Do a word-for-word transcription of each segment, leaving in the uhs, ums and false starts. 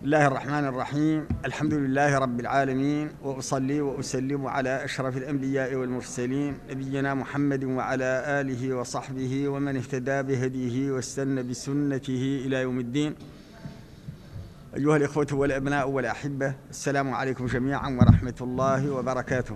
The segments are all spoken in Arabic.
الله الرحمن الرحيم. الحمد لله رب العالمين، وأصلي وأسلم على أشرف الأنبياء والمرسلين نبينا محمد وعلى آله وصحبه ومن اهتدى بهديه واستنى بسنته إلى يوم الدين. أيها الإخوة والأبناء والأحبة، السلام عليكم جميعا ورحمة الله وبركاته.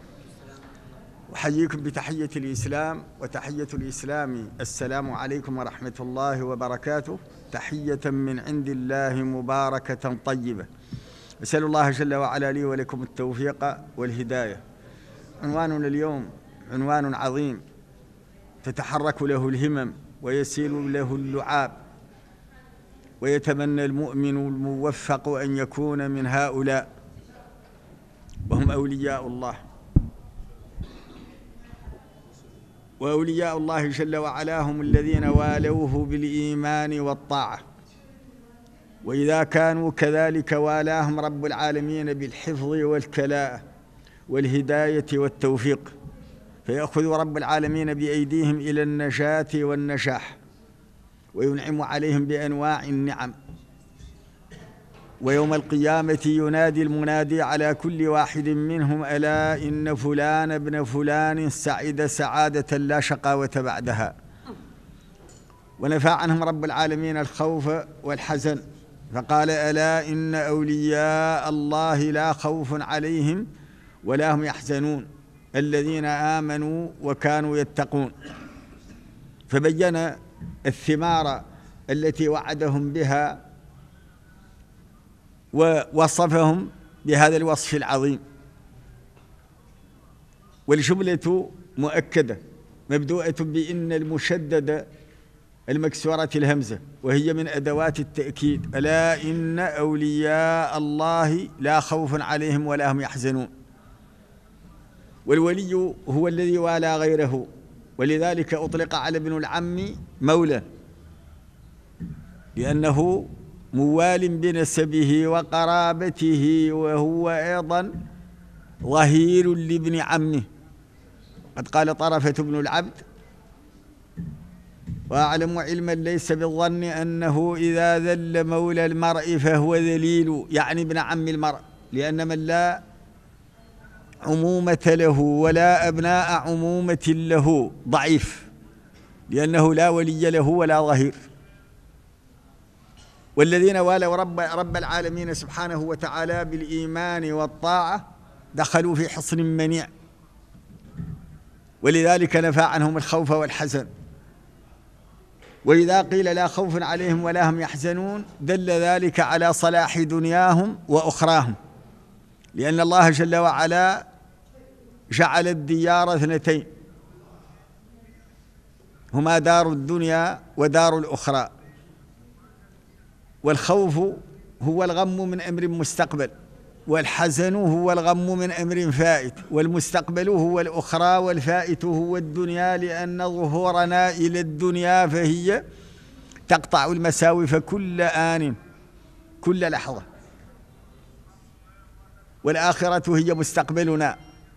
أحييكم بتحية الإسلام، وتحية الإسلام السلام عليكم ورحمة الله وبركاته، تحية من عند الله مباركة طيبة. أسأل الله جل وعلا لي ولكم التوفيق والهداية. عنواننا اليوم عنوان عظيم تتحرك له الهمم ويسيل له اللعاب، ويتمنى المؤمن الموفق أن يكون من هؤلاء، وهم أولياء الله. وأولياء الله جل وعلا هم الذين والوه بالإيمان والطاعة، وإذا كانوا كذلك والاهم رب العالمين بالحفظ والكلاء والهداية والتوفيق، فيأخذ رب العالمين بأيديهم إلى النجاة والنجاح، وينعم عليهم بأنواع النعم. ويوم القيامة ينادي المنادي على كل واحد منهم: ألا إن فلان ابن فلان سعد سعادة لا شقاوة بعدها. ونفى عنهم رب العالمين الخوف والحزن، فقال: ألا إن أولياء الله لا خوف عليهم ولا هم يحزنون الذين آمنوا وكانوا يتقون. فبين الثمار التي وعدهم بها، ووصفهم بهذا الوصف العظيم. والجملة مؤكدة مبدوءة بإن المشدد المكسورة الهمزة، وهي من أدوات التأكيد. ألا إن أولياء الله لا خوف عليهم ولا هم يحزنون. والولي هو الذي والى غيره، ولذلك أطلق على ابن العم مولى، لأنه موال بنسبه وقرابته، وهو أيضا ظهير لابن عمه. قد قال طرفة بن العبد: وأعلم علما ليس بالظن أنه إذا ذل مولى المرء فهو ذليل، يعني ابن عم المرء، لأن من لا عمومة له ولا أبناء عمومة له ضعيف، لأنه لا ولي له ولا ظهير. والذين والوا رب, رب العالمين سبحانه وتعالى بالإيمان والطاعة دخلوا في حصن منيع، ولذلك نفى عنهم الخوف والحزن. وإذا قيل لا خوف عليهم ولا هم يحزنون دل ذلك على صلاح دنياهم وأخراهم، لأن الله جل وعلا جعل الديار اثنتين، هما دار الدنيا ودار الأخرى. والخوف هو الغم من أمر مستقبل، والحزن هو الغم من أمر فائت، والمستقبل هو الأخرى، والفائت هو الدنيا، لأن ظهورنا إلى الدنيا فهي تقطع المساوف كل آن كل لحظة، والآخرة هي مستقبلنا.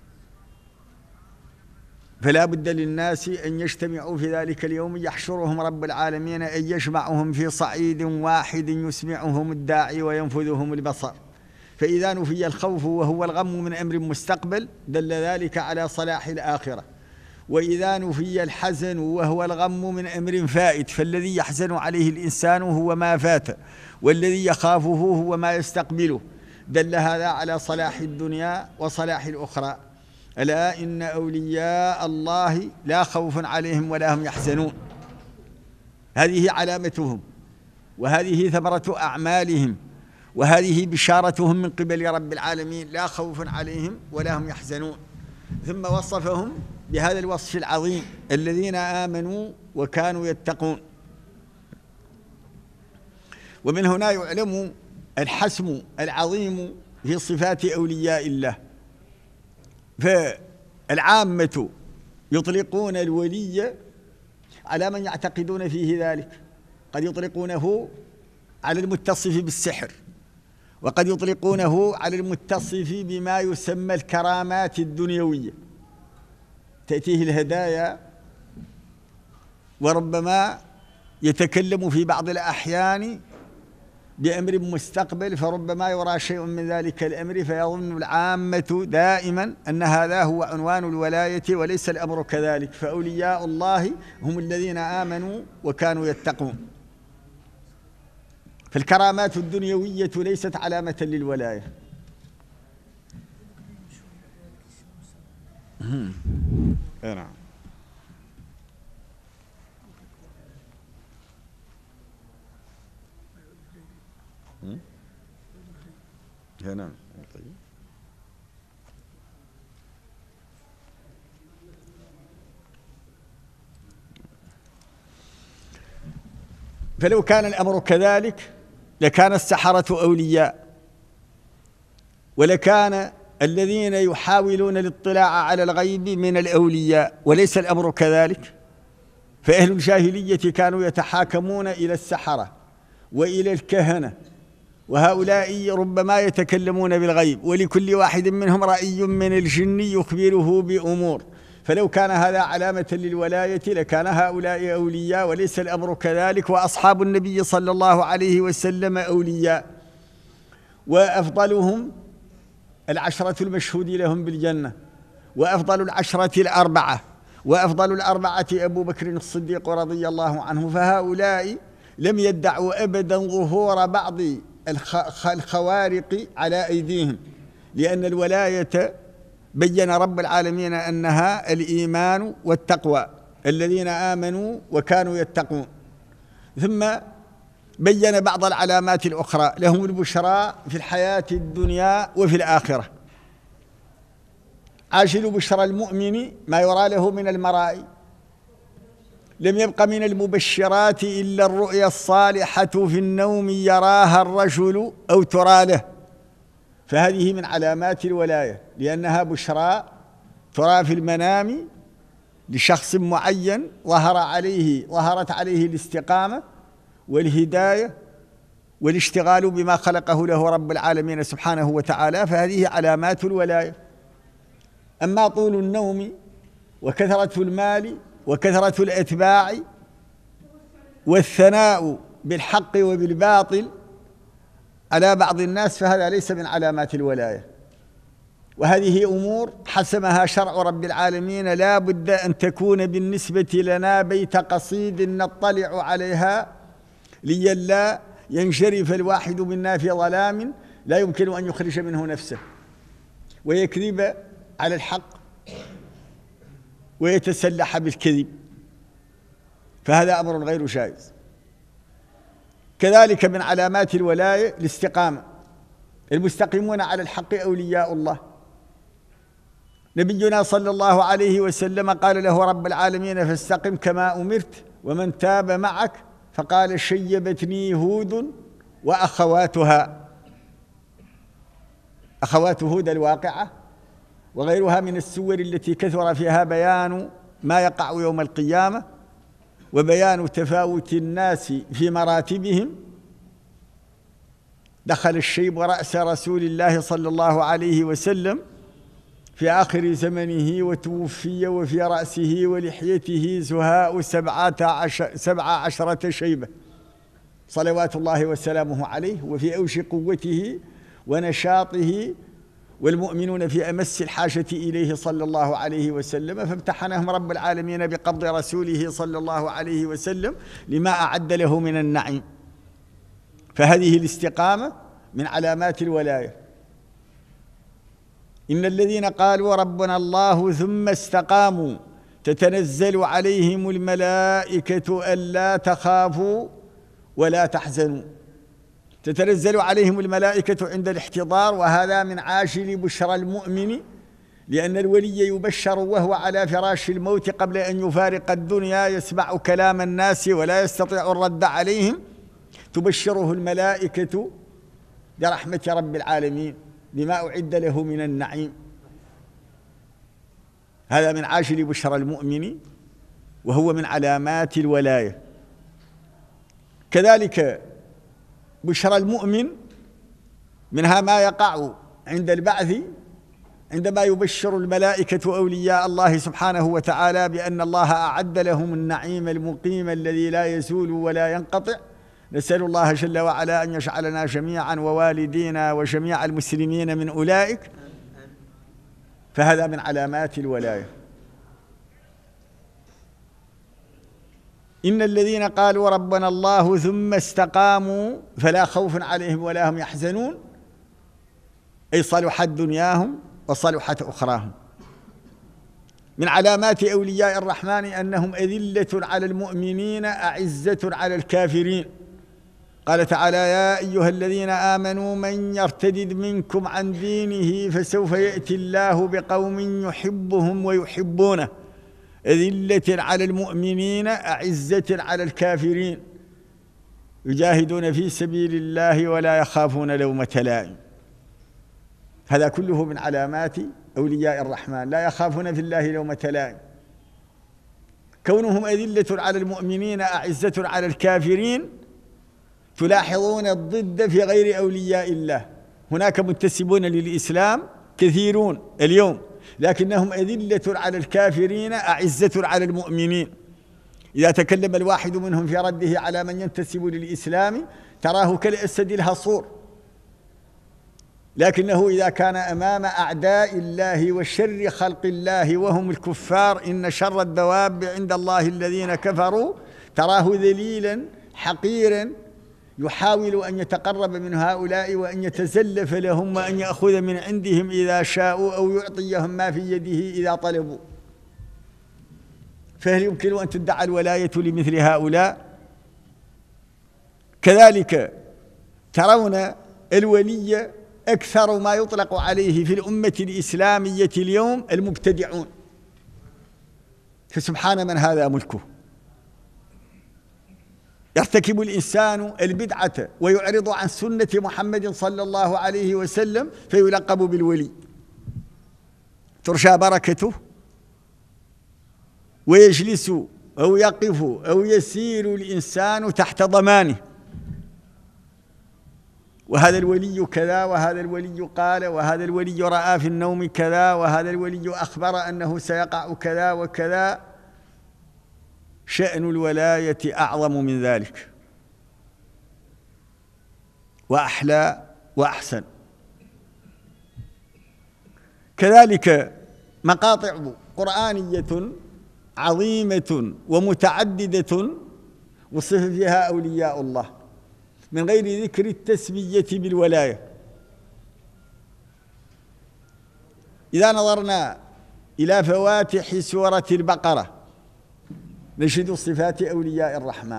فلا بد للناس أن يجتمعوا في ذلك اليوم يحشرهم رب العالمين، أن يجمعهم في صعيد واحد يسمعهم الداعي وينفذهم البصر. فإذا نفي الخوف وهو الغم من أمر مستقبل دل ذلك على صلاح الآخرة، وإذا نفي الحزن وهو الغم من أمر فائت، فالذي يحزن عليه الإنسان هو ما فات، والذي يخافه هو ما يستقبله، دل هذا على صلاح الدنيا وصلاح الأخرى. ألا إن أولياء الله لا خوف عليهم ولا هم يحزنون. هذه علامتهم، وهذه ثمرة أعمالهم، وهذه بشارتهم من قبل رب العالمين: لا خوف عليهم ولا هم يحزنون. ثم وصفهم بهذا الوصف العظيم: الذين آمنوا وكانوا يتقون. ومن هنا يعلم الحسم العظيم في صفات أولياء الله. فالعامة يطلقون الولي على من يعتقدون فيه ذلك، قد يطلقونه على المتصف بالسحر، وقد يطلقونه على المتصف بما يسمى الكرامات الدنيوية، تأتيه الهدايا، وربما يتكلم في بعض الأحيان بأمر مستقبل، فربما يرى شيء من ذلك الأمر فيظن العامة دائما أن هذا هو عنوان الولاية، وليس الأمر كذلك. فأولياء الله هم الذين آمنوا وكانوا يتقون. فالكرامات الدنيوية ليست علامة للولاية. نعم. نعم. طيب. فلو كان الأمر كذلك لكان السحرة أولياء، ولكان الذين يحاولون الاطلاع على الغيب من الأولياء، وليس الأمر كذلك. فأهل الجاهلية كانوا يتحاكمون إلى السحرة وإلى الكهنة، وهؤلاء ربما يتكلمون بالغيب، ولكل واحد منهم رأي من الجن يخبره بأمور. فلو كان هذا علامة للولاية لكان هؤلاء أولياء، وليس الأمر كذلك. وأصحاب النبي صلى الله عليه وسلم أولياء، وأفضلهم العشرة المشهود لهم بالجنة، وأفضل العشرة الأربعة، وأفضل الأربعة أبو بكر الصديق رضي الله عنه. فهؤلاء لم يدعوا أبدا ظهور بعض الخوارق على أيديهم، لأن الولاية بين رب العالمين أنها الإيمان والتقوى، الذين آمنوا وكانوا يتقون. ثم بين بعض العلامات الأخرى، لهم البشرى في الحياة الدنيا وفي الآخرة. عاجل بشرى المؤمن ما يرى له من المرائي. لم يبق من المبشرات إلا الرؤيا الصالحة في النوم يراها الرجل أو ترى له، فهذه من علامات الولاية، لأنها بشرى ترى في المنام لشخص معين ظهر عليه ظهرت عليه الاستقامة والهداية والاشتغال بما خلقه له رب العالمين سبحانه وتعالى، فهذه علامات الولاية. أما طول النوم وكثرة المال وكثرة الأتباع والثناء بالحق وبالباطل على بعض الناس فهذا ليس من علامات الولاية. وهذه أمور حسمها شرع رب العالمين لا بد أن تكون بالنسبة لنا بيت قصيد نطلع عليها، لئلا ينجرف الواحد منا في ظلام لا يمكن أن يخرج منه نفسه، ويكذب على الحق ويتسلح بالكذب، فهذا أمر غير جائز. كذلك من علامات الولاية الاستقامة. المستقيمون على الحق أولياء الله. نبينا صلى الله عليه وسلم قال له رب العالمين فاستقم كما أمرت ومن تاب معك، فقال شيبتني هود وأخواتها. أخوات هود الواقعة وغيرها من السور التي كثر فيها بيان ما يقع يوم القيامة، وبيان تفاوت الناس في مراتبهم. دخل الشيب رأس رسول الله صلى الله عليه وسلم في آخر زمنه وتوفي وفي رأسه ولحيته زهاء سبعة عشر سبع عشرة شيبة صلوات الله وسلامه عليه، وفي أوش قوته ونشاطه، والمؤمنون في أمس الحاجة إليه صلى الله عليه وسلم. فامتحنهم رب العالمين بقبض رسوله صلى الله عليه وسلم لما أعد له من النعيم. فهذه الاستقامة من علامات الولاية. إن الذين قالوا ربنا الله ثم استقاموا تتنزل عليهم الملائكة ألا تخافوا ولا تحزنوا. تتنزل عليهم الملائكة عند الاحتضار، وهذا من عاجل بشرى المؤمن، لأن الولي يبشر وهو على فراش الموت قبل أن يفارق الدنيا، يسمع كلام الناس ولا يستطيع الرد عليهم، تبشره الملائكة برحمة رب العالمين بما أعد له من النعيم. هذا من عاجل بشرى المؤمن، وهو من علامات الولاية. كذلك بشرى المؤمن منها ما يقع عند البعث، عندما يبشر الملائكة أولياء الله سبحانه وتعالى بأن الله أعد لهم النعيم المقيم الذي لا يزول ولا ينقطع، نسأل الله جل وعلا أن يجعلنا جميعا ووالدينا وجميع المسلمين من أولئك، فهذا من علامات الولاية. إن الذين قالوا ربنا الله ثم استقاموا فلا خوف عليهم ولا هم يحزنون، أي صلحت دنياهم وصلحت أخراهم. من علامات أولياء الرحمن أنهم أذلة على المؤمنين أعزة على الكافرين. قال تعالى: يا أيها الذين آمنوا من يرتدد منكم عن دينه فسوف يأتي الله بقوم يحبهم ويحبونه أذلة على المؤمنين أعزة على الكافرين يجاهدون في سبيل الله ولا يخافون لومة لائم. هذا كله من علامات أولياء الرحمن، لا يخافون في الله لومة لائم. كونهم أذلة على المؤمنين أعزة على الكافرين، تلاحظون الضد في غير أولياء الله. هناك منتسبون للإسلام كثيرون اليوم، لكنهم أذلة على الكافرين أعزة على المؤمنين. إذا تكلم الواحد منهم في رده على من ينتسب للإسلام تراه كالأسد الهصور، لكنه إذا كان أمام أعداء الله وشر خلق الله وهم الكفار، إن شر الدواب عند الله الذين كفروا، تراه ذليلا حقيرا يحاول أن يتقرب من هؤلاء وأن يتزلف لهم وأن يأخذ من عندهم إذا شاءوا أو يعطيهم ما في يده إذا طلبوا. فهل يمكن أن تدعى الولاية لمثل هؤلاء؟ كذلك ترون الولي أكثر ما يطلق عليه في الأمة الإسلامية اليوم المبتدعون، فسبحان من هذا ملكه. يرتكب الإنسان البدعة ويعرض عن سنة محمد صلى الله عليه وسلم فيلقب بالولي، ترشى بركته ويجلس أو يقف أو يسير الإنسان تحت ضمانه، وهذا الولي كذا، وهذا الولي قال، وهذا الولي رأى في النوم كذا، وهذا الولي أخبر أنه سيقع كذا وكذا. شأن الولاية أعظم من ذلك وأحلى وأحسن. كذلك مقاطع قرآنية عظيمة ومتعددة وصف فيها أولياء الله من غير ذكر التسمية بالولاية. إذا نظرنا إلى فواتح سورة البقرة نجد صفات أولياء الرحمن: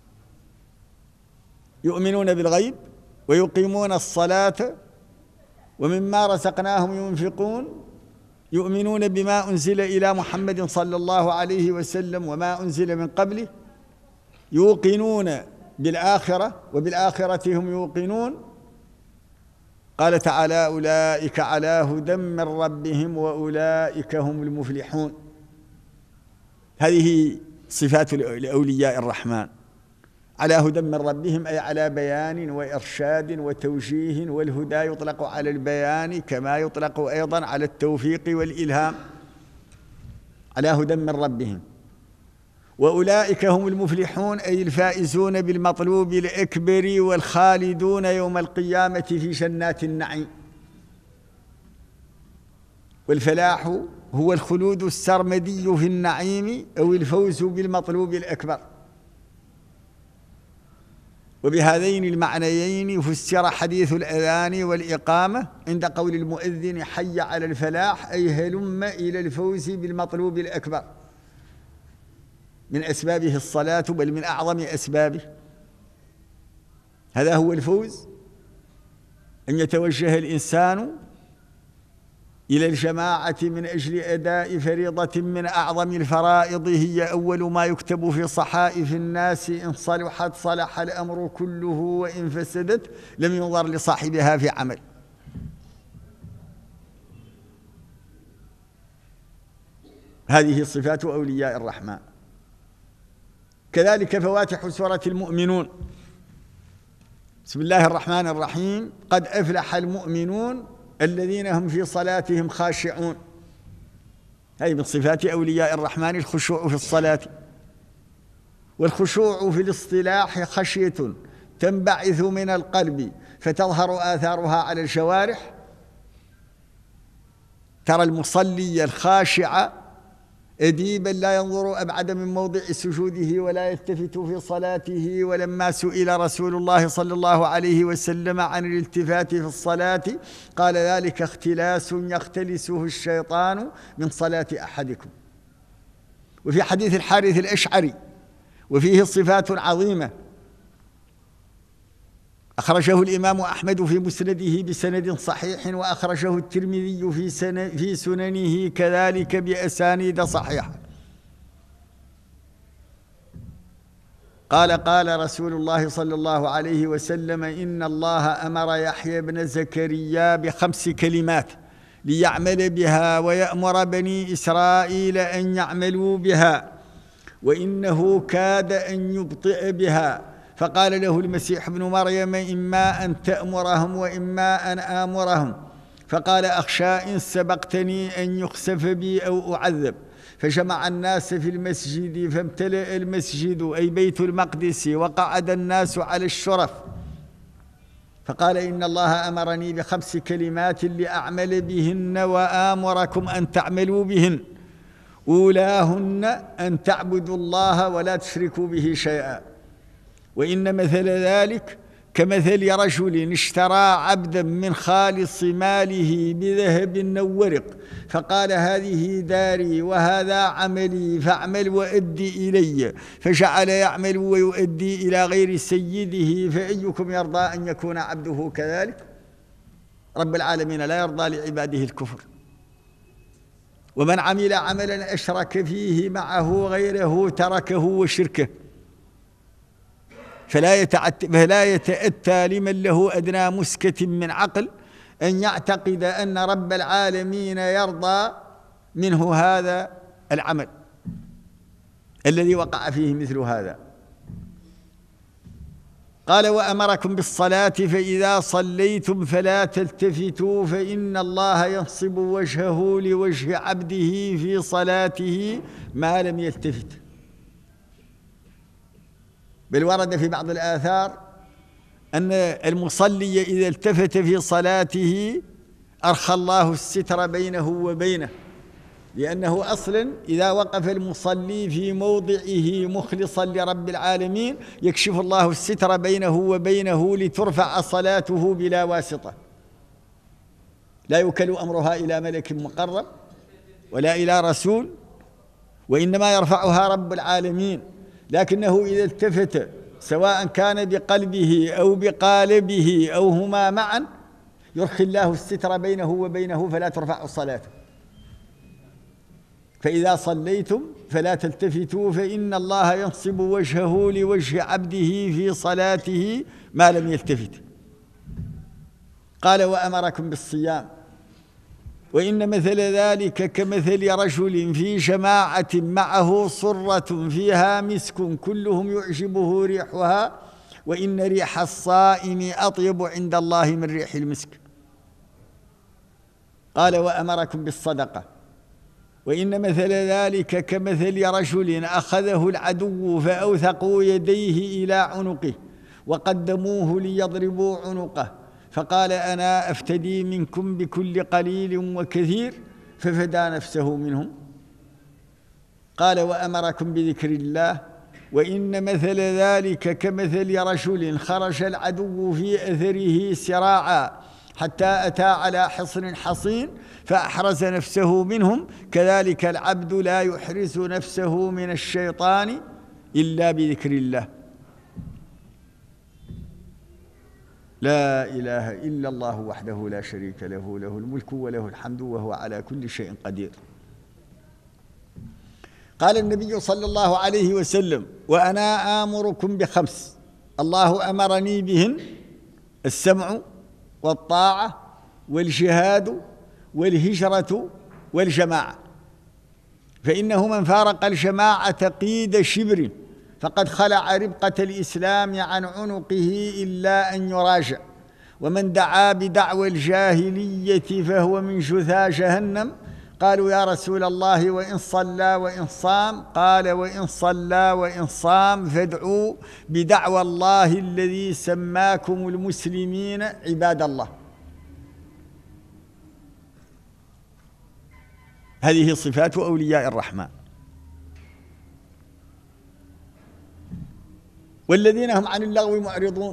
يؤمنون بالغيب ويقيمون الصلاة ومما رزقناهم ينفقون، يؤمنون بما أنزل إلى محمد صلى الله عليه وسلم وما أنزل من قبله، يوقنون بالآخرة وبالآخرة هم يوقنون. قال تعالى: أولئك على هدى من ربهم وأولئك هم المفلحون. هذه صفات الأولياء الرحمن: على هدى من ربهم، أي على بيان وإرشاد وتوجيه، والهدى يطلق على البيان كما يطلق أيضا على التوفيق والإلهام. على هدى من ربهم. وأولئك هم المفلحون، أي الفائزون بالمطلوب الأكبر والخالدون يوم القيامة في جنات النعيم. والفلاح هو الخلود السرمدي في النعيم أو الفوز بالمطلوب الأكبر. وبهذين المعنيين فسر حديث الأذان والإقامة عند قول المؤذن: حي على الفلاح، أي هلم إلى الفوز بالمطلوب الأكبر. من أسبابه الصلاة، بل من أعظم أسبابه. هذا هو الفوز، أن يتوجه الإنسان إلى الجماعة من أجل أداء فريضة من أعظم الفرائض، هي أول ما يكتب في صحائف الناس: إن صلحت صلح الأمر كله، وإن فسدت لم ينظر لصاحبها في عمل. هذه صفات أولياء الرحمن. كذلك فواتح سورة المؤمنون: بسم الله الرحمن الرحيم، قد أفلح المؤمنون الذين هم في صلاتهم خاشعون. هذه من صفات أولياء الرحمن الخشوع في الصلاة. والخشوع في الاصطلاح خشية تنبعث من القلب فتظهر آثارها على الجوارح. ترى المصلي الخاشع أديبا لا ينظر أبعد من موضع سجوده ولا يلتفت في صلاته. ولما سئل رسول الله صلى الله عليه وسلم عن الالتفات في الصلاة قال ذلك اختلاس يختلسه الشيطان من صلاة أحدكم. وفي حديث الحارث الأشعري وفيه صفات عظيمة أخرجه الإمام أحمد في مسنده بسند صحيح، وأخرجه الترمذي في, سن في سننه كذلك بأسانيد صحيحة. قال قال رسول الله صلى الله عليه وسلم: إن الله أمر يحيى بن زكريا بخمس كلمات ليعمل بها ويأمر بني إسرائيل أن يعملوا بها، وإنه كاد أن يبطئ بها. فقال له المسيح ابن مريم: إما أن تأمرهم وإما أن آمرهم. فقال: أخشى إن سبقتني أن يخسف بي أو أعذب. فجمع الناس في المسجد فامتلأ المسجد أي بيت المقدس، وقعد الناس على الشرف. فقال: إن الله أمرني بخمس كلمات لأعمل بهن وآمركم أن تعملوا بهن. أولاهن أن تعبدوا الله ولا تشركوا به شيئا، وإن مثل ذلك كمثل رجل اشترى عبدا من خالص ماله بذهب أو ورق، فقال: هذه داري وهذا عملي فاعمل وأدي إلي، فجعل يعمل ويؤدي إلى غير سيده. فأيكم يرضى أن يكون عبده كذلك؟ رب العالمين لا يرضى لعباده الكفر. ومن عمل عملا أشرك فيه معه غيره تركه وشركه. فلا فلا يتأتى لمن له أدنى مسكة من عقل أن يعتقد أن رب العالمين يرضى منه هذا العمل الذي وقع فيه مثل هذا. قال: وأمركم بالصلاة فإذا صليتم فلا تلتفتوا فإن الله ينصب وجهه لوجه عبده في صلاته ما لم يلتفت. بل ورد في بعض الآثار أن المصلي إذا التفت في صلاته أرخى الله الستر بينه وبينه، لأنه أصلا إذا وقف المصلي في موضعه مخلصا لرب العالمين يكشف الله الستر بينه وبينه لترفع صلاته بلا واسطة. لا يوكل أمرها إلى ملك مقرب ولا إلى رسول، وإنما يرفعها رب العالمين. لكنه إذا التفت سواء كان بقلبه أو بقالبه أو هما معا يرخي الله الستر بينه وبينه فلا ترفع الصلاة. فإذا صليتم فلا تلتفتوا فإن الله ينصب وجهه لوجه عبده في صلاته ما لم يلتفت. قال: وأمركم بالصيام، وإن مثل ذلك كمثل رجل في جماعة معه صرة فيها مسك كلهم يعجبه ريحها، وإن ريح الصائم أطيب عند الله من ريح المسك. قال: وأمركم بالصدقة، وإن مثل ذلك كمثل رجل أخذه العدو فأوثقوا يديه إلى عنقه وقدموه ليضربوا عنقه، فقال: أنا أفتدي منكم بكل قليل وكثير، ففدى نفسه منهم. قال: وأمركم بذكر الله، وإن مثل ذلك كمثل رجل خرج العدو في أثره سراعا حتى أتى على حصن حصين فأحرز نفسه منهم، كذلك العبد لا يحرز نفسه من الشيطان إلا بذكر الله. لا إله إلا الله وحده لا شريك له، له الملك وله الحمد وهو على كل شيء قدير. قال النبي صلى الله عليه وسلم: وأنا آمركم بخمس الله أمرني بهن: السمع والطاعة والجهاد والهجرة والجماعة. فإنه من فارق الجماعة قيد شبر فقد خلع ربقة الإسلام عن عنقه إلا أن يراجع، ومن دعا بدعوى الجاهلية فهو من جثى جهنم، قالوا يا رسول الله وإن صلى وإن صام؟ قال وإن صلى وإن صام فادعوا بدعوى الله الذي سماكم المسلمين عباد الله. هذه صفات أولياء الرحمن. والذين هم عن اللغو معرضون،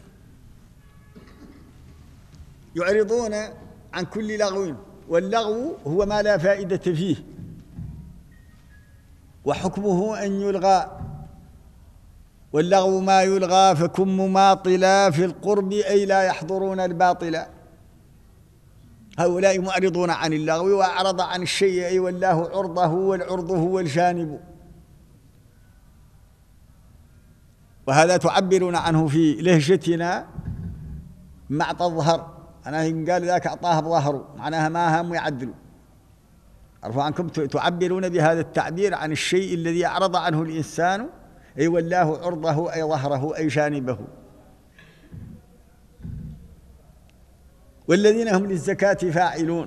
يعرضون عن كل لغو، واللغو هو ما لا فائدة فيه، وحكمه أن يلغى، واللغو ما يلغى فكن مماطلا في القرب أي لا يحضرون الباطل. هؤلاء معرضون عن اللغو، وأعرض عن الشيء أي والله عرضه، والعرض هو الجانب، وهذا تعبرون عنه في لهجتنا معطى الظهر. أنا قال ذاك أعطاه بظهره، معناها ما هم يعدلوا. عرفوا عنكم تعبرون بهذا التعبير عن الشيء الذي أعرض عنه الإنسان، أي والله عرضه أي ظهره أي جانبه. والذين هم للزكاة فاعلون،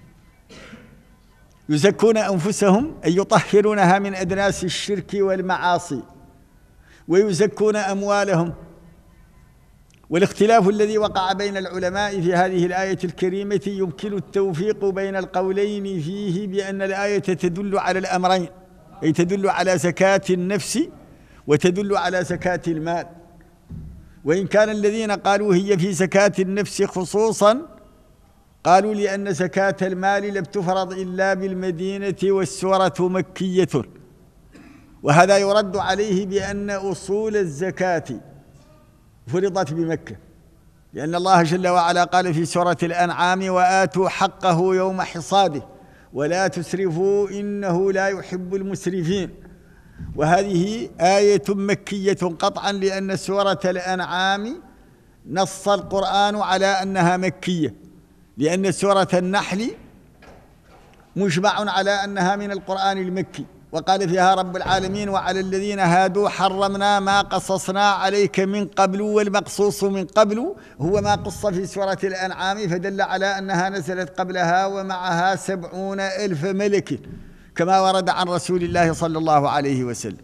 يزكون أنفسهم أي يطهرونها من أدناس الشرك والمعاصي، ويزكون أموالهم. والاختلاف الذي وقع بين العلماء في هذه الآية الكريمة يمكن التوفيق بين القولين فيه، بأن الآية تدل على الأمرين، أي تدل على زكاة النفس وتدل على زكاة المال. وإن كان الذين قالوا هي في زكاة النفس خصوصا قالوا لأن زكاة المال لم تفرض إلا بالمدينة والسورة مكية، وهذا يرد عليه بأن أصول الزكاة فرضت بمكة، لأن الله جل وعلا قال في سورة الأنعام وآتوا حقه يوم حصاده ولا تسرفوا إنه لا يحب المسرفين. وهذه آية مكية قطعا، لأن سورة الأنعام نص القرآن على أنها مكية، لأن سورة النحل مجمع على أنها من القرآن المكي. وقال فيها رب العالمين وعلى الذين هادوا حرمنا ما قصصنا عليك من قبل، والمقصوص من قبل هو ما قص في سورة الأنعام، فدل على أنها نزلت قبلها ومعها سبعون ألف ملك كما ورد عن رسول الله صلى الله عليه وسلم.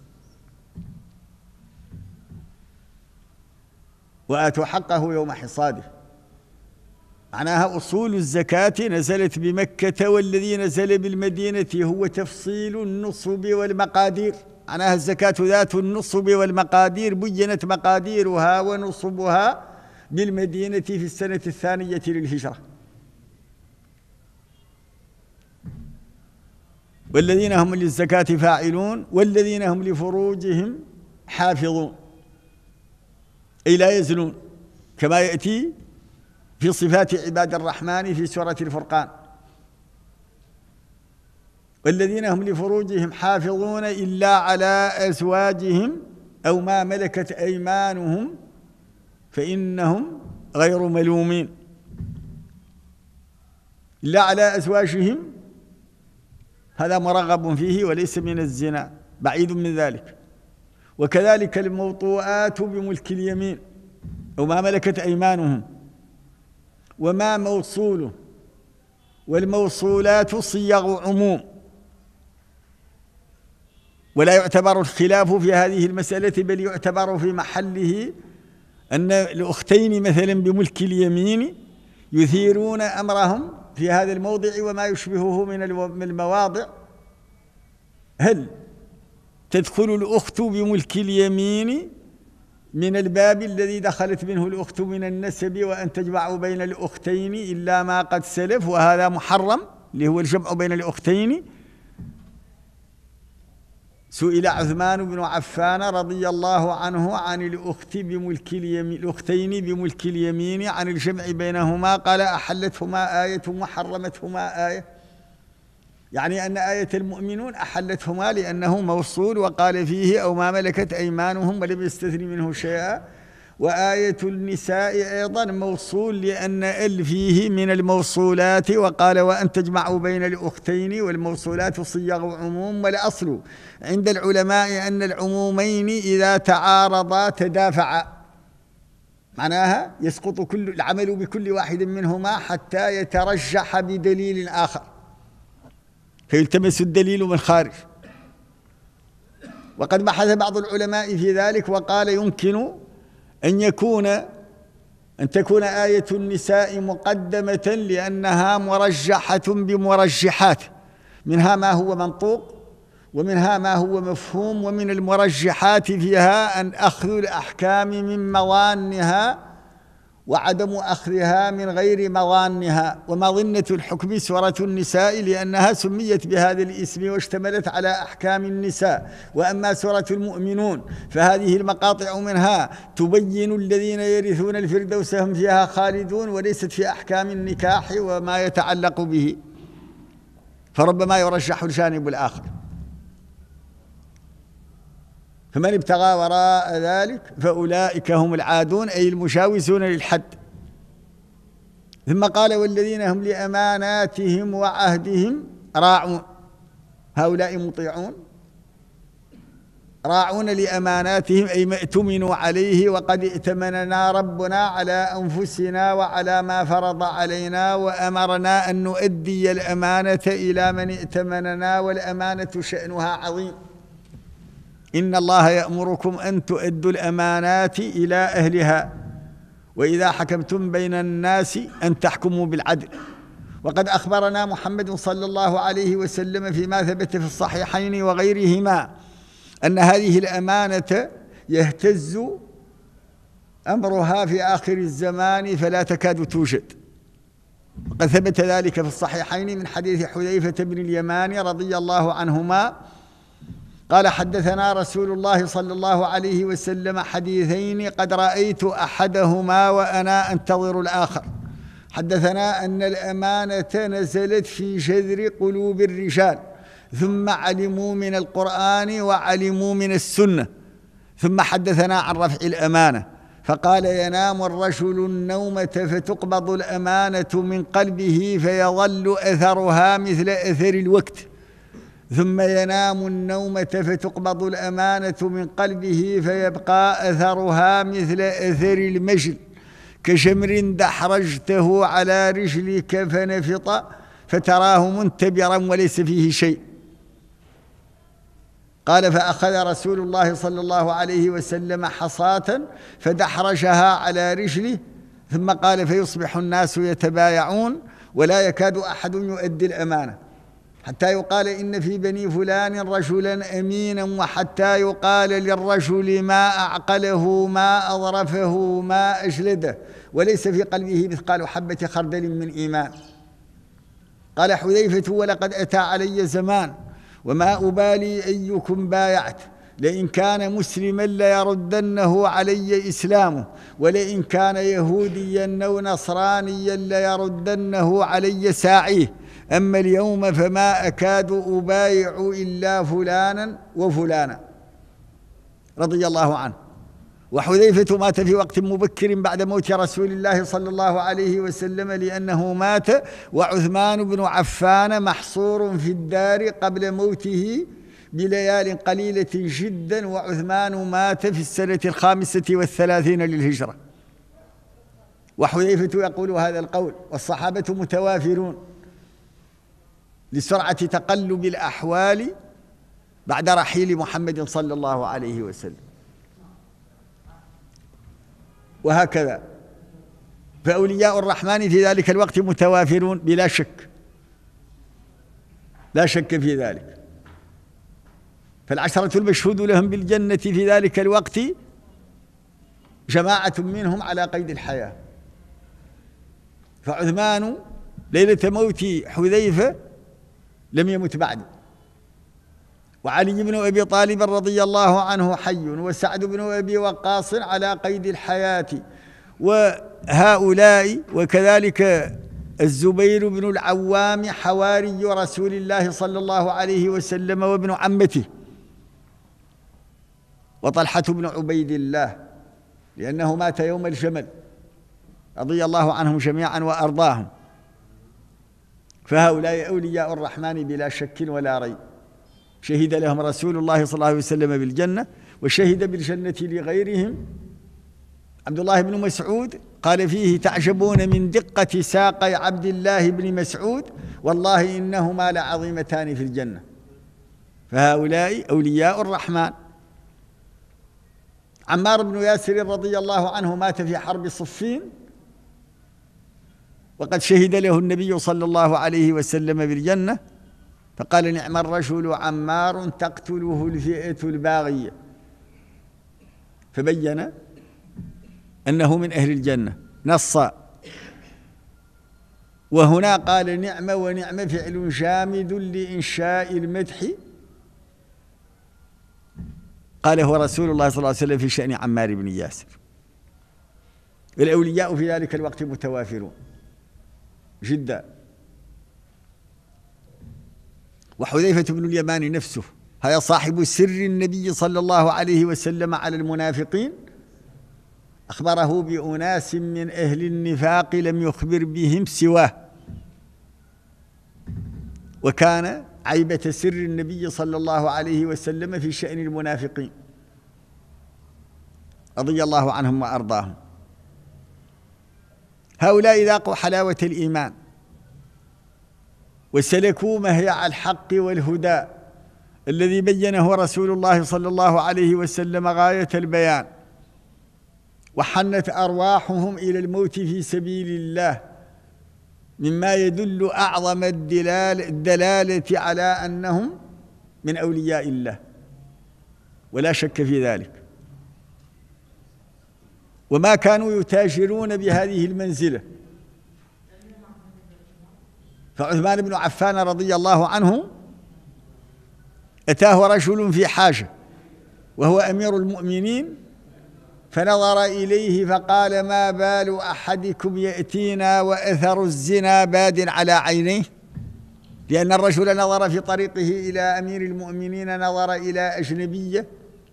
وآتوا حقه يوم حصاده، معناها أصول الزكاة نزلت بمكة، والذي نزل بالمدينة هو تفصيل النصب والمقادير. معناها الزكاة ذات النصب والمقادير، بينت مقاديرها ونصبها بالمدينة في السنة الثانية للهجرة. والذين هم للزكاة فاعلون والذين هم لفروجهم حافظون، أي لا يزنون، كما يأتي في صفات عباد الرحمن في سورة الفرقان. والذين هم لفروجهم حافظون إلا على أزواجهم أو ما ملكت أيمانهم فإنهم غير ملومين. إلا على أزواجهم هذا مرغب فيه وليس من الزنا، بعيد من ذلك. وكذلك الموطوءات بملك اليمين أو ما ملكت أيمانهم، وما موصوله، والموصولات صيغ عموم، ولا يعتبر الخلاف في هذه المسألة، بل يعتبر في محله أن الأختين مثلا بملك اليمين يثيرون أمرهم في هذا الموضع وما يشبهه من المواضع. هل تدخل الأخت بملك اليمين من الباب الذي دخلت منه الأخت من النسب، وأن تجمع بين الأختين إلا ما قد سلف، وهذا محرم اللي هو الجمع بين الأختين. سئل عثمان بن عفان رضي الله عنه عن الأخت بملك اليمين الأختين بملك اليمين عن الجمع بينهما، قال أحلتهما آية وحرمتهما آية، يعني أن آية المؤمنون أحلتهما لأنه موصول، وقال فيه أو ما ملكت أيمانهم ولم يستثني منه شيئا. وآية النساء أيضا موصول لأن ال فيه من الموصولات، وقال وأن تجمعوا بين الأختين، والموصولات صيغ عموم. والأصل عند العلماء أن العمومين إذا تعارضا تدافعا، معناها يسقط كل العمل بكل واحد منهما حتى يترجح بدليل آخر. فيلتمس الدليل من خارج. وقد بحث بعض العلماء في ذلك وقال يمكن أن يكون أن تكون آية النساء مقدمة لأنها مرجحة بمرجحات، منها ما هو منطوق ومنها ما هو مفهوم، ومن المرجحات فيها أن أخذ الأحكام من موانها وعدم أخذها من غير مظانها. ومظنة الحكم سورة النساء لأنها سميت بهذا الاسم واشتملت على أحكام النساء. وأما سورة المؤمنون فهذه المقاطع منها تبين الذين يرثون الفردوس هم فيها خالدون، وليست في أحكام النكاح وما يتعلق به، فربما يرجح الجانب الآخر. فمن ابتغى وراء ذلك فأولئك هم العادون، أي المجاوزون للحد. ثم قال والذين هم لأماناتهم وعهدهم راعون، هؤلاء مطيعون راعون لأماناتهم، أي ما ائتمنوا عليه، وقد ائتمننا ربنا على أنفسنا وعلى ما فرض علينا وأمرنا أن نؤدي الأمانة إلى من ائتمننا، والأمانة شأنها عظيم. إن الله يأمركم أن تؤدوا الأمانات إلى أهلها وإذا حكمتم بين الناس أن تحكموا بالعدل. وقد أخبرنا محمد صلى الله عليه وسلم فيما ثبت في الصحيحين وغيرهما أن هذه الأمانة يهتز أمرها في آخر الزمان فلا تكاد توجد. وقد ثبت ذلك في الصحيحين من حديث حذيفة بن اليمان رضي الله عنهما قال حدثنا رسول الله صلى الله عليه وسلم حديثين قد رأيت أحدهما وأنا أنتظر الآخر. حدثنا أن الأمانة نزلت في جذر قلوب الرجال، ثم علموا من القرآن وعلموا من السنة. ثم حدثنا عن رفع الأمانة فقال ينام الرجل النومة فتقبض الأمانة من قلبه فيظل أثرها مثل أثر الوقت، ثم ينام النومة فتقبض الأمانة من قلبه فيبقى أثرها مثل أثر المجل، كشمر دحرجته على رجلك فنفط فتراه منتبرا وليس فيه شيء. قال فأخذ رسول الله صلى الله عليه وسلم حصاة فدحرجها على رجله، ثم قال فيصبح الناس يتبايعون ولا يكاد أحد يؤدي الأمانة، حتى يقال إن في بني فلان رجلا أمينا، وحتى يقال للرجل ما أعقله ما أظرفه ما أجلده، وليس في قلبه مثقال حبة خردل من إيمان. قال حذيفة ولقد أتى علي زمان وما أبالي أيكم بايعت، لئن كان مسلما ليردنه علي إسلامه، ولئن كان يهوديا أو نصرانيا ليردنه علي ساعيه، أما اليوم فما أكاد أبايع إلا فلانا وفلانا رضي الله عنه. وحذيفة مات في وقت مبكر بعد موت رسول الله صلى الله عليه وسلم، لأنه مات وعثمان بن عفان محصور في الدار قبل موته بليال قليلة جدا، وعثمان مات في السنة الخامسة والثلاثين للهجرة. وحذيفة يقول هذا القول والصحابة متوافرون لسرعة تقلب الأحوال بعد رحيل محمد صلى الله عليه وسلم. وهكذا فأولياء الرحمن في ذلك الوقت متوافرون بلا شك، لا شك في ذلك. فالعشرة المشهود لهم بالجنة في ذلك الوقت جماعة منهم على قيد الحياة. فعثمان ليلة موت حذيفة لم يمت بعد، وعلي بن أبي طالب رضي الله عنه حي، وسعد بن أبي وقاص على قيد الحياة، وهؤلاء وكذلك الزبير بن العوام حواري رسول الله صلى الله عليه وسلم وابن عمته، وطلحة بن عبيد الله لأنه مات يوم الجمل رضي الله عنهم جميعا وأرضاهم. فهؤلاء أولياء الرحمن بلا شك ولا ريب، شهد لهم رسول الله صلى الله عليه وسلم بالجنة، وشهد بالجنة لغيرهم. عبد الله بن مسعود قال فيه تعجبون من دقة ساقي عبد الله بن مسعود والله إنهما لعظيمتان في الجنة. فهؤلاء أولياء الرحمن. عمار بن ياسر رضي الله عنه مات في حرب صفين، وقد شهد له النبي صلى الله عليه وسلم بالجنة، فقال: نعم الرجل عمار تقتله الفئة الباغية، فبين أنه من أهل الجنة نصا. وهنا قال: نعم ونعم فعل شامد لإنشاء المدح قاله رسول الله صلى الله عليه وسلم في شأن عمار بن ياسر. الأولياء في ذلك الوقت متوافرون جدا. وحذيفة بن اليمان نفسه هذا صاحب سر النبي صلى الله عليه وسلم على المنافقين، أخبره بأناس من أهل النفاق لم يخبر بهم سواه، وكان عيبة سر النبي صلى الله عليه وسلم في شأن المنافقين رضي الله عنهم وأرضاهم. هؤلاء ذاقوا حلاوة الإيمان وسلكوا مهيع الحق والهدى الذي بينه رسول الله صلى الله عليه وسلم غاية البيان، وحنت أرواحهم إلى الموت في سبيل الله، مما يدل أعظم الدلالة على أنهم من أولياء الله، ولا شك في ذلك. وما كانوا يتاجرون بهذه المنزلة. فعثمان بن عفان رضي الله عنه أتاه رجل في حاجة وهو أمير المؤمنين، فنظر إليه فقال: ما بال أحدكم يأتينا وأثر الزنا باد على عينيه؟ لأن الرجل نظر في طريقه إلى أمير المؤمنين، نظر إلى أجنبية،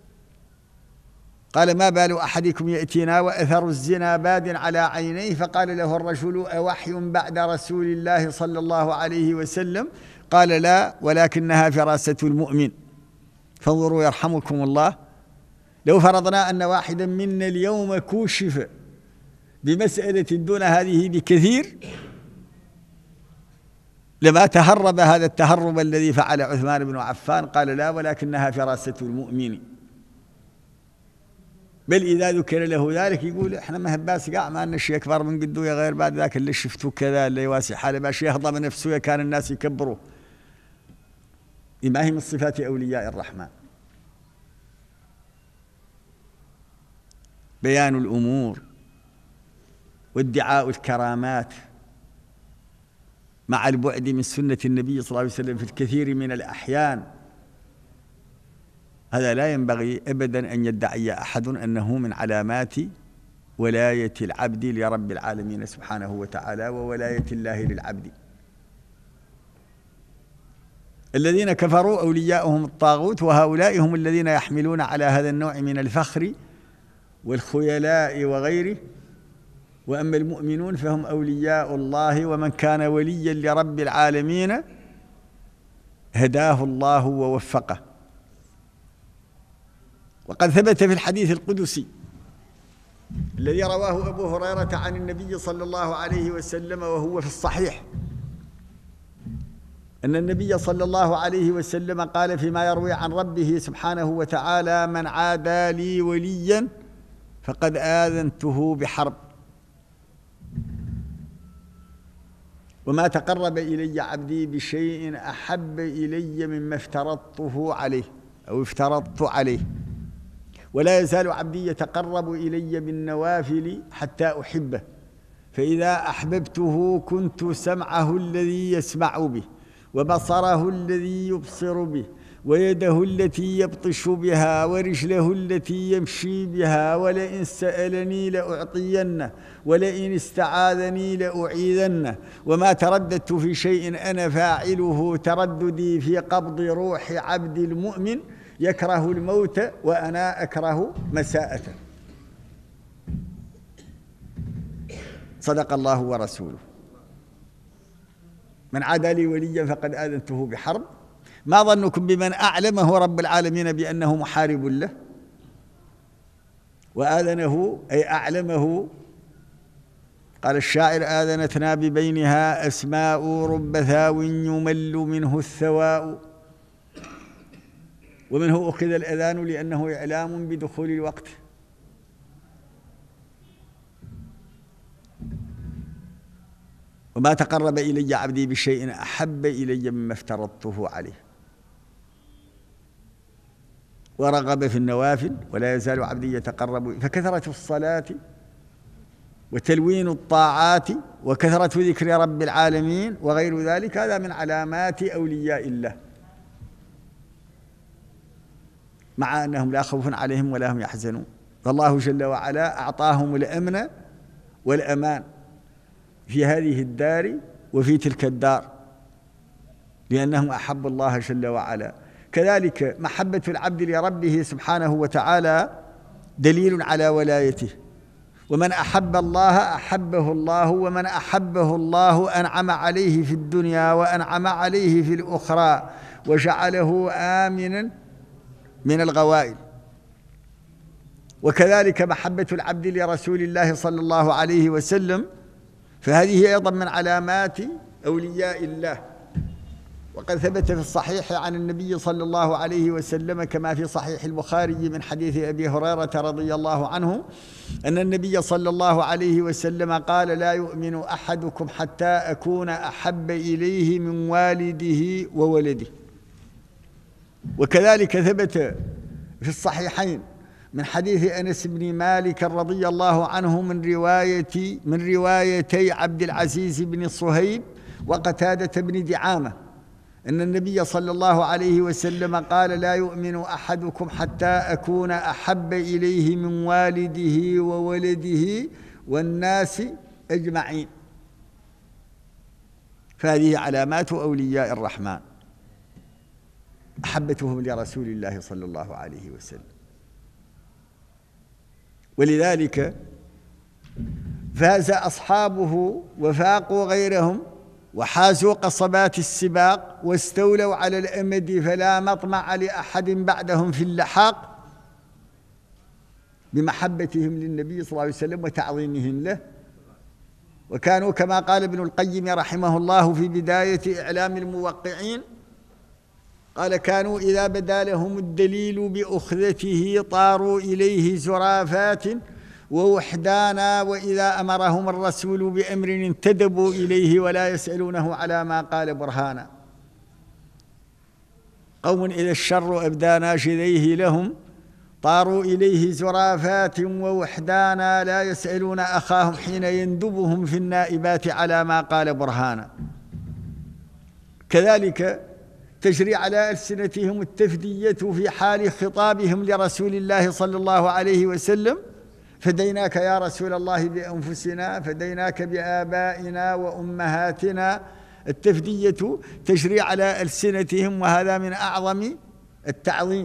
قال: ما بال أحدكم يأتينا وأثر الزنا باد على عينيه؟ فقال له الرجل: أوحي بعد رسول الله صلى الله عليه وسلم؟ قال: لا، ولكنها فراسة المؤمن. فانظروا يرحمكم الله، لو فرضنا أن واحدا منا اليوم كوشف بمسألة دون هذه بكثير لما تهرب هذا التهرب الذي فعل عثمان بن عفان. قال: لا، ولكنها فراسة المؤمن. بل إذا ذكر له ذلك يقول: إحنا ما هباس قاع ما لنا شيء أكبر من قدوية غير بعد ذاك اللي شفتوه كذا اللي يواسي حاله باش يهضم نفسه كان الناس يكبروه. ما هي من صفات أولياء الرحمن؟ بيان الأمور وادعاء الكرامات مع البعد من سنة النبي صلى الله عليه وسلم في الكثير من الأحيان. هذا لا ينبغي أبدا أن يدعي أحد أنه من علامات ولاية العبد لرب العالمين سبحانه وتعالى وولاية الله للعبد. الذين كفروا أولياؤهم الطاغوت، وهؤلاء هم الذين يحملون على هذا النوع من الفخر والخيلاء وغيره. وأما المؤمنون فهم أولياء الله، ومن كان وليا لرب العالمين هداه الله ووفقه. وقد ثبت في الحديث القدسي الذي رواه أبو هريرة عن النبي صلى الله عليه وسلم وهو في الصحيح أن النبي صلى الله عليه وسلم قال فيما يروي عن ربه سبحانه وتعالى: من عادى لي وليا فقد آذنته بحرب، وما تقرب إلي عبدي بشيء أحب إلي مما افترضته عليه أو افترضت عليه، ولا يزال عبدي يتقرب إلي بالنوافل حتى أحبه، فإذا أحببته كنت سمعه الذي يسمع به، وبصره الذي يبصر به، ويده التي يبطش بها، ورجله التي يمشي بها، ولئن سألني لأعطينه، ولئن استعاذني لأعيذنه، وما ترددت في شيء أنا فاعله ترددي في قبض روح عبد المؤمن يكره الموت وأنا أكره مساءته. صدق الله ورسوله. من عادى لي وليا فقد آذنته بحرب. ما ظنكم بمن أعلمه رب العالمين بأنه محارب له، وآذنه أي أعلمه قال الشاعر: آذنتنا ببينها أسماء رب ثاو يمل منه الثواء. ومنه أخذ الأذان لأنه إعلام بدخول الوقت. وما تقرب إلي عبدي بشيء أحب إلي مما افترضته عليه. ورغب في النوافل، ولا يزال عبدي يتقرب. فكثرة الصلاة وتلوين الطاعات وكثرة ذكر رب العالمين وغير ذلك هذا من علامات أولياء الله، مع أنهم لا خوف عليهم ولا هم يحزنون. فالله جل وعلا أعطاهم الأمن والأمان في هذه الدار وفي تلك الدار لأنهم أحبوا الله جل وعلا. كذلك محبة العبد لربه سبحانه وتعالى دليل على ولايته. ومن أحب الله أحبه الله، ومن أحبه الله أنعم عليه في الدنيا وأنعم عليه في الأخرى وجعله آمنا من الغوائل. وكذلك محبة العبد لرسول الله صلى الله عليه وسلم، فهذه أيضا من علامات أولياء الله. وقد ثبت في الصحيح عن النبي صلى الله عليه وسلم كما في صحيح البخاري من حديث أبي هريرة رضي الله عنه أن النبي صلى الله عليه وسلم قال: لا يؤمن أحدكم حتى أكون أحب إليه من والده وولده. وكذلك ثبت في الصحيحين من حديث أنس بن مالك رضي الله عنه من رواية من روايتي عبد العزيز بن صهيب وقتادة بن دعامة أن النبي صلى الله عليه وسلم قال: لا يؤمن أحدكم حتى أكون أحب إليه من والده وولده والناس أجمعين. فهذه علامات أولياء الرحمن، محبتهم لرسول الله صلى الله عليه وسلم. ولذلك فاز أصحابه وفاقوا غيرهم وحازوا قصبات السباق واستولوا على الأمد، فلا مطمع لأحد بعدهم في اللحاق بمحبتهم للنبي صلى الله عليه وسلم وتعظيمهم له. وكانوا كما قال ابن القيم رحمه الله في بداية إعلام الموقعين قال: كانوا إذا بدا لهم الدليل بأخذته طاروا إليه زرافات ووحدانا، وإذا أمرهم الرسول بأمر انتدبوا إليه ولا يسألونه على ما قال برهانا. قوم إذا الشر أبدى ناشذيه لهم طاروا إليه زرافات ووحدانا، لا يسألون أخاهم حين يندبهم في النائبات على ما قال برهانا. كذلك تجري على ألسنتهم التفدية في حال خطابهم لرسول الله صلى الله عليه وسلم: فديناك يا رسول الله بأنفسنا، فديناك بآبائنا وأمهاتنا. التفدية تجري على ألسنتهم، وهذا من أعظم التعظيم.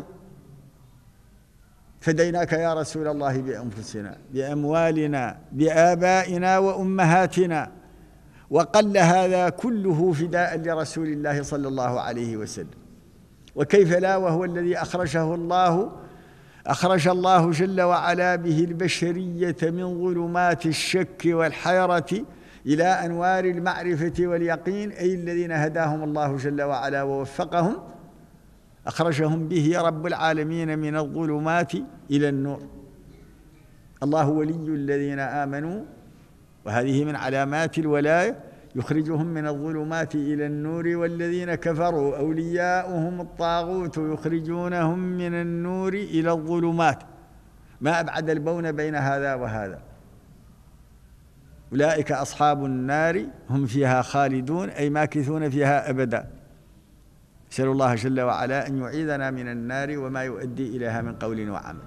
فديناك يا رسول الله بأنفسنا، بأموالنا، بآبائنا وأمهاتنا. وقل هذا كله فداء لرسول الله صلى الله عليه وسلم. وكيف لا وهو الذي أخرجه الله أخرج الله جل وعلا به البشرية من ظلمات الشك والحيرة إلى أنوار المعرفة واليقين، أي الذين هداهم الله جل وعلا ووفقهم، أخرجهم به رب العالمين من الظلمات إلى النور. الله ولي الذين آمنوا، وهذه من علامات الولاية، يخرجهم من الظلمات إلى النور، والذين كفروا أولياؤهم الطاغوت يخرجونهم من النور إلى الظلمات. ما أبعد البون بين هذا وهذا. أولئك أصحاب النار هم فيها خالدون، أي ماكثون فيها أبدا. نسأل الله جل وعلا أن يعيذنا من النار وما يؤدي إليها من قول وعمل.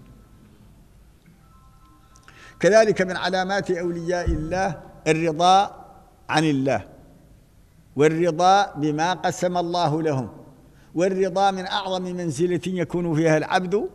كذلك من علامات أولياء الله الرضا عن الله، والرضا بما قسم الله لهم. والرضا من أعظم منزلة يكون فيها العبد.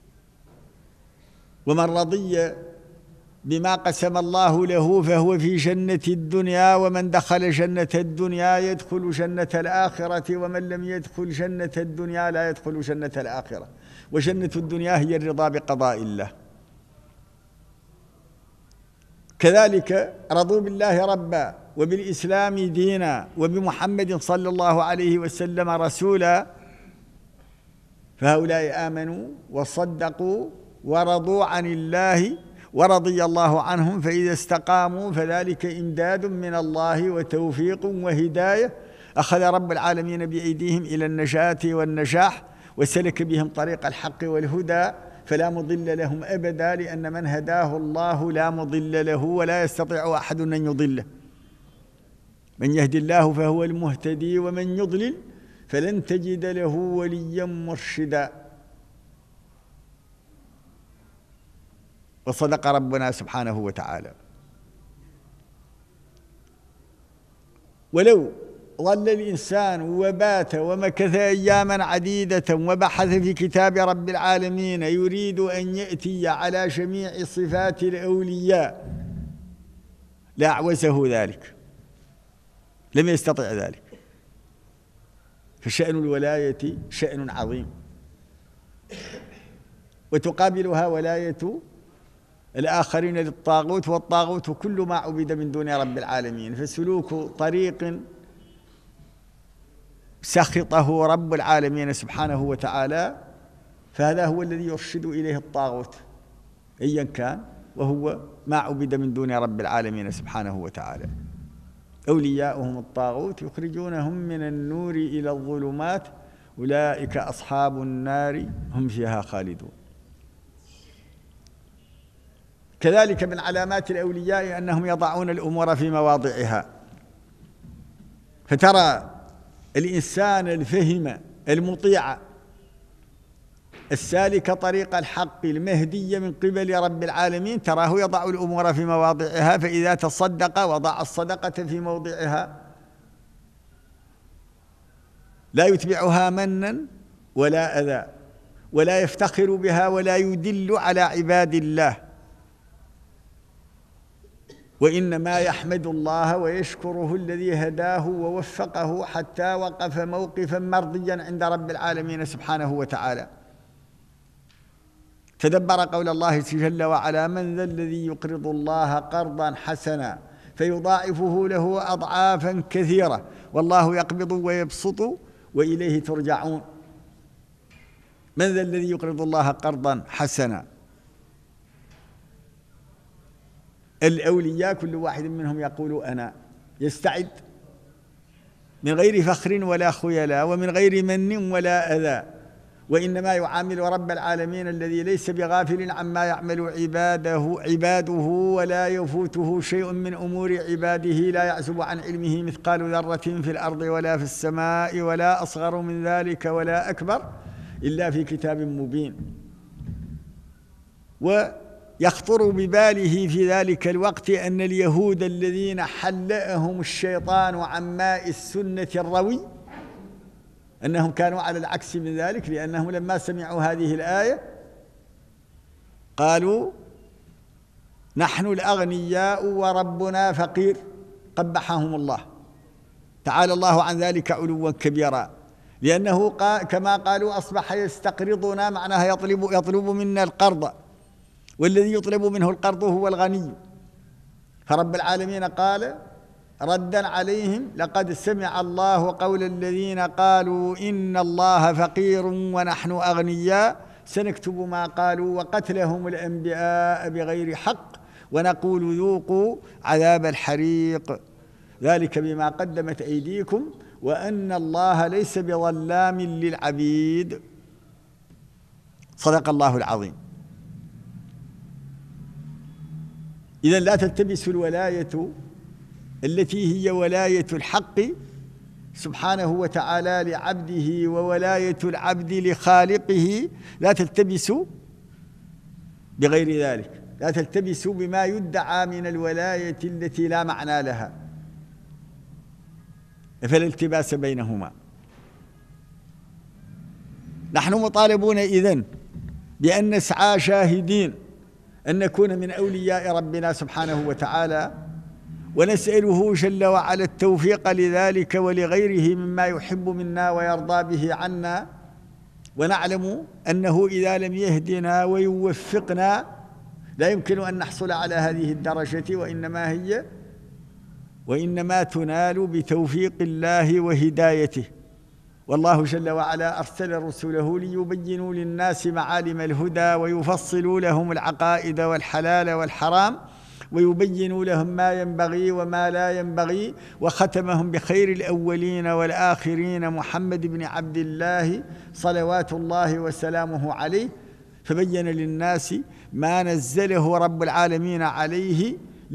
ومن رضي بما قسم الله له فهو في جنة الدنيا، ومن دخل جنة الدنيا يدخل جنة الآخرة، ومن لم يدخل جنة الدنيا لا يدخل جنة الآخرة. وجنة الدنيا هي الرضا بقضاء الله. كذلك رضوا بالله ربا وبالإسلام دينا وبمحمد صلى الله عليه وسلم رسولا، فهؤلاء آمنوا وصدقوا ورضوا عن الله ورضي الله عنهم، فإذا استقاموا فذلك إمداد من الله وتوفيق وهداية، أخذ رب العالمين بأيديهم إلى النجاة والنجاح وسلك بهم طريق الحق والهدى، فلا مضل لهم أبدا، لأن من هداه الله لا مضل له ولا يستطيع أحد أن يضله. من يهدي الله فهو المهتدي ومن يضلل فلن تجد له وليا مرشدا. وصدق ربنا سبحانه وتعالى. ولو ظل الإنسان وبات ومكث أياما عديدة وبحث في كتاب رب العالمين يريد أن يأتي على جميع صفات الأولياء لأعوزه ذلك، لم يستطع ذلك. فشأن الولاية شأن عظيم، وتقابلها ولاية الآخرين للطاغوت، والطاغوت كل ما عبد من دون رب العالمين. فسلوك طريق سخطه رب العالمين سبحانه وتعالى، فهذا هو الذي يرشد إليه الطاغوت أيا كان، وهو ما عبد من دون رب العالمين سبحانه وتعالى. أولياؤهم الطاغوت يخرجونهم من النور إلى الظلمات، أولئك أصحاب النار هم فيها خالدون. كذلك من علامات الأولياء أنهم يضعون الأمور في مواضعها، فترى الإنسان الفهم المطيع السالك طريق الحق المهدي من قبل رب العالمين تراه يضع الأمور في مواضعها، فإذا تصدق وضع الصدقة في موضعها، لا يتبعها منا ولا أذى، ولا يفتخر بها ولا يدل على عباد الله، وإنما يحمد الله ويشكره الذي هداه ووفقه حتى وقف موقفا مرضيا عند رب العالمين سبحانه وتعالى. تدبر قول الله جل وعلا: من ذا الذي يقرض الله قرضا حسنا فيضاعفه له أضعافا كثيرة والله يقبض ويبسط وإليه ترجعون. من ذا الذي يقرض الله قرضا حسنا؟ الأولياء كل واحد منهم يقول أنا، يستعد من غير فخر ولا خيلاء ومن غير من ولا أذى، وإنما يعامل رب العالمين الذي ليس بغافل عما يعمل عباده عباده ولا يفوته شيء من أمور عباده، لا يعزب عن علمه مثقال ذرة في الأرض ولا في السماء ولا أصغر من ذلك ولا أكبر إلا في كتاب مبين. ويخطر بباله في ذلك الوقت أن اليهود الذين حلأهم الشيطان عن ماء السنة الروي أنهم كانوا على العكس من ذلك، لأنهم لما سمعوا هذه الآية قالوا نحن الأغنياء وربنا فقير، قبحهم الله تعالى الله عن ذلك علوا كبيرا، لأنه قال كما قالوا أصبح يستقرضنا، معناها يطلب, يطلب منا القرض، والذي يطلب منه القرض هو الغني. فرب العالمين قال ردا عليهم: لقد سمع الله قول الذين قالوا إن الله فقير ونحن أغنياء سنكتب ما قالوا وقتلهم الأنبياء بغير حق ونقول ذوقوا عذاب الحريق ذلك بما قدمت أيديكم وأن الله ليس بظلام للعبيد. صدق الله العظيم. إذن لا تلتبس الولاية التي هي ولاية الحق سبحانه وتعالى لعبده وولاية العبد لخالقه، لا تلتبس بغير ذلك، لا تلتبس بما يدعى من الولاية التي لا معنى لها، فلا التباس بينهما. نحن مطالبون إذن بأن نسعى شاهدين أن نكون من أولياء ربنا سبحانه وتعالى، ونسأله جل وعلا التوفيق لذلك ولغيره مما يحب منا ويرضى به عنا، ونعلم أنه إذا لم يهدنا ويوفقنا لا يمكن أن نحصل على هذه الدرجة، وإنما هي وإنما تنال بتوفيق الله وهدايته. والله جل وعلا أرسل رسله ليبينوا للناس معالم الهدى ويفصلوا لهم العقائد والحلال والحرام ويبينوا لهم ما ينبغي وما لا ينبغي، وختمهم بخير الأولين والآخرين محمد بن عبد الله صلوات الله وسلامه عليه، فبين للناس ما نزله رب العالمين عليه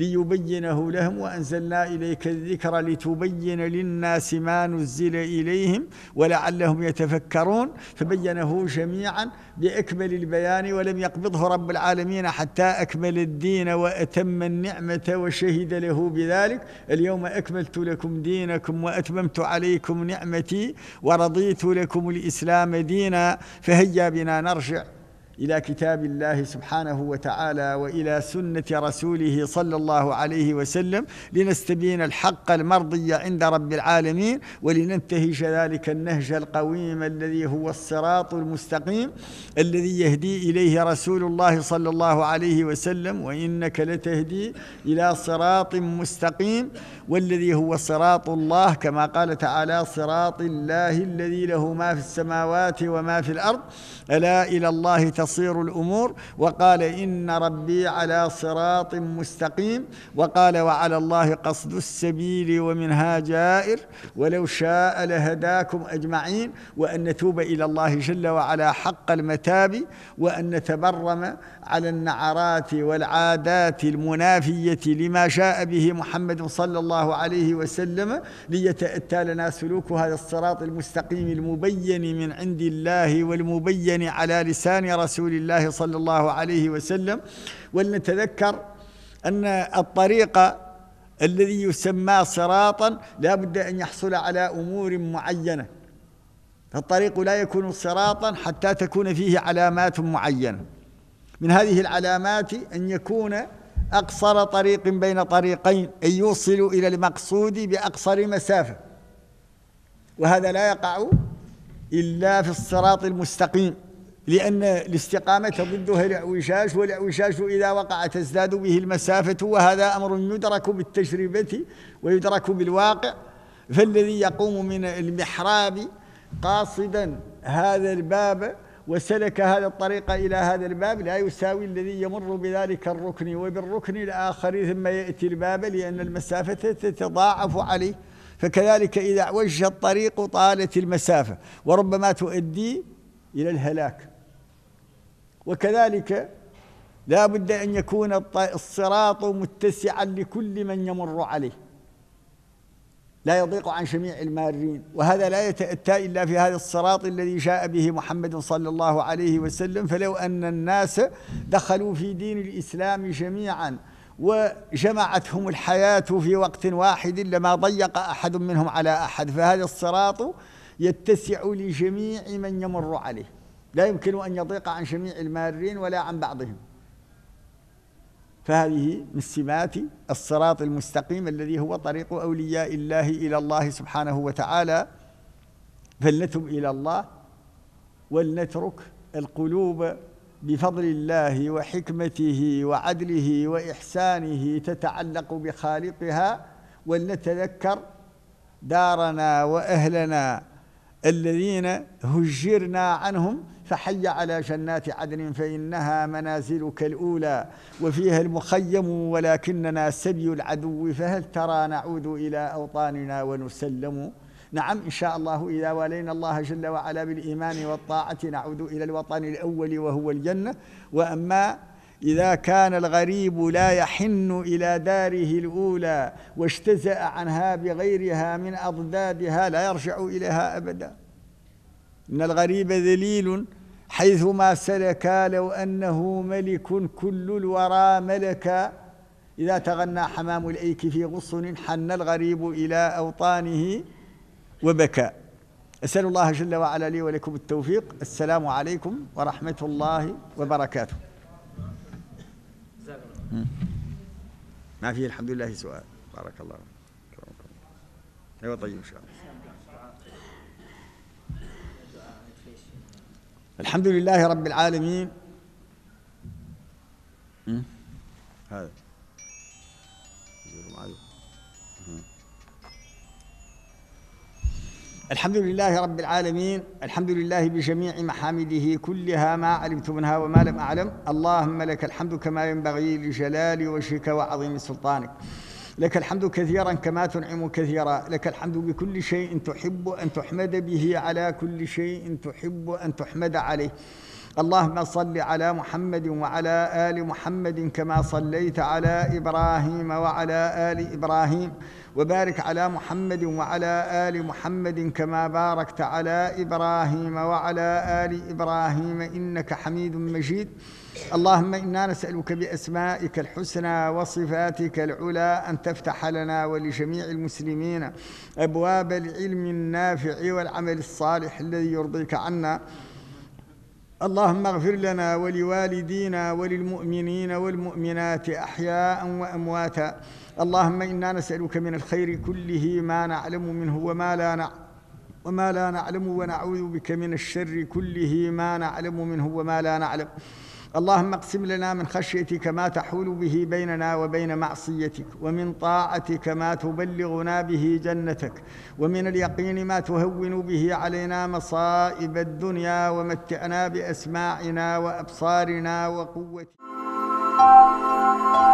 ليبينه لهم. وأنزلنا إليك الذكر لتبين للناس ما نزل إليهم ولعلهم يتفكرون، فبينه جميعا بأكمل البيان، ولم يقبضه رب العالمين حتى أكمل الدين وأتم النعمة وشهد له بذلك: اليوم أكملت لكم دينكم وأتممت عليكم نعمتي ورضيت لكم الإسلام دينا. فهيا بنا نرجع إلى كتاب الله سبحانه وتعالى وإلى سنة رسوله صلى الله عليه وسلم لنستبين الحق المرضي عند رب العالمين، ولننتهج ذلك النهج القويم الذي هو الصراط المستقيم الذي يهدي إليه رسول الله صلى الله عليه وسلم: وإنك لتهدي إلى صراط مستقيم، والذي هو صراط الله كما قال تعالى: صراط الله الذي له ما في السماوات وما في الأرض ألا إلى الله تصير الأمور. وقال: إن ربي على صراط مستقيم. وقال: وعلى الله قصد السبيل ومنها جائر ولو شاء لهداكم أجمعين. وأن نتوب إلى الله جل وعلا حق المتاب، وأن نتبرم على النعرات والعادات المنافية لما جاء به محمد صلى الله عليه وسلم، ليتأتى لنا سلوك هذا الصراط المستقيم المبين من عند الله والمبين على لسان رسول الله صلى الله عليه وسلم. ولنتذكر أن الطريق الذي يسمى صراطا لا بد أن يحصل على أمور معينة. الطريق لا يكون صراطا حتى تكون فيه علامات معينة. من هذه العلامات أن يكون أقصر طريق بين طريقين، أن يوصل إلى المقصود بأقصر مسافة، وهذا لا يقع إلا في الصراط المستقيم، لأن الاستقامة ضدها الاعوجاج، والاعوجاج إذا وقع تزداد به المسافة، وهذا أمر يدرك بالتجربة ويدرك بالواقع. فالذي يقوم من المحراب قاصدا هذا الباب وسلك هذا الطريق إلى هذا الباب لا يساوي الذي يمر بذلك الركن وبالركن الآخر ثم يأتي الباب، لأن المسافة تتضاعف عليه. فكذلك إذا اعوج الطريق طالت المسافة وربما تؤدي إلى الهلاك. وكذلك لا بد أن يكون الصراط متسعا لكل من يمر عليه، لا يضيق عن جميع المارين، وهذا لا يتأتى إلا في هذا الصراط الذي جاء به محمد صلى الله عليه وسلم. فلو أن الناس دخلوا في دين الإسلام جميعا وجمعتهم الحياة في وقت واحد لما ضيق أحد منهم على أحد. فهذا الصراط يتسع لجميع من يمر عليه، لا يمكن أن يضيق عن جميع المارين ولا عن بعضهم. فهذه من سمات الصراط المستقيم الذي هو طريق أولياء الله إلى الله سبحانه وتعالى. فلنتب إلى الله ولنترك القلوب بفضل الله وحكمته وعدله وإحسانه تتعلق بخالقها، ولنتذكر دارنا وأهلنا الذين هجرنا عنهم، فحي على جنات عدن فإنها منازلك الأولى وفيها المخيم ولكننا سبي العدو، فهل ترى نعود إلى أوطاننا ونسلم. نعم إن شاء الله إذا والينا الله جل وعلا بالإيمان والطاعة نعود إلى الوطن الأول وهو الجنة. وأما إذا كان الغريب لا يحن إلى داره الأولى واجتزأ عنها بغيرها من أضدادها لا يرجع إليها أبدا. إن الغريب ذليل حيثما سلك لو أنه ملك كل الورى ملكا، إذا تغنى حمام الأيك في غصن حن الغريب إلى أوطانه وبكى. أسأل الله جل وعلا لي ولكم التوفيق. السلام عليكم ورحمة الله وبركاته. ما فيه الحمد لله سؤال. بارك الله. أيوة طيب إن شاء الله. الحمد لله رب العالمين. هذا الحمد لله رب العالمين، الحمد لله بجميع محامده كلها ما علمت منها وما لم أعلم. اللهم لك الحمد كما ينبغي لجلال وجهك وعظيم سلطانك. لك الحمد كثيرا كما تنعم كثيرا، لك الحمد بكل شيء تحب أن تحمد به على كل شيء تحب أن تحمد عليه. اللهم صل على محمد وعلى آل محمد كما صليت على إبراهيم وعلى آل إبراهيم، وبارك على محمد وعلى آل محمد كما باركت على إبراهيم وعلى آل إبراهيم إنك حميد مجيد. اللهم إنا نسألك بأسمائك الحسنى وصفاتك العلى أن تفتح لنا ولجميع المسلمين أبواب العلم النافع والعمل الصالح الذي يرضيك عنا. اللهم اغفر لنا ولوالدينا وللمؤمنين والمؤمنات أحياء وأمواتا. اللهم إنا نسألك من الخير كله ما نعلم منه وما لا نعلم وما لا نعلم ونعوذ بك من الشر كله ما نعلم منه وما لا نعلم. اللهم اقسم لنا من خشيتك ما تحول به بيننا وبين معصيتك، ومن طاعتك ما تبلغنا به جنتك، ومن اليقين ما تهون به علينا مصائب الدنيا، ومتعنا بأسماعنا وأبصارنا وقوتنا.